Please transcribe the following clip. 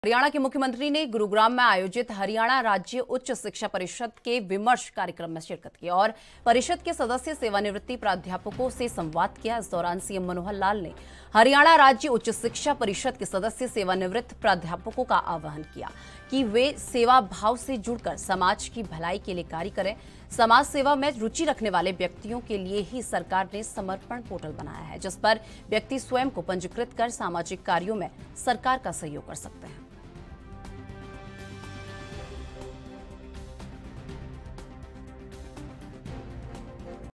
हरियाणा के मुख्यमंत्री ने गुरुग्राम में आयोजित हरियाणा राज्य उच्च शिक्षा परिषद के विमर्श कार्यक्रम में शिरकत की और परिषद के सदस्य सेवानिवृत्ति प्राध्यापकों से संवाद किया। इस दौरान सीएम मनोहर लाल ने हरियाणा राज्य उच्च शिक्षा परिषद के सदस्य सेवानिवृत्त प्राध्यापकों का आह्वान किया कि वे सेवा भाव से जुड़कर समाज की भलाई के लिए कार्य करें। समाज सेवा में रुचि रखने वाले व्यक्तियों के लिए ही सरकार ने समर्पण पोर्टल बनाया है, जिस पर व्यक्ति स्वयं को पंजीकृत कर सामाजिक कार्यों में सरकार का सहयोग कर सकते हैं।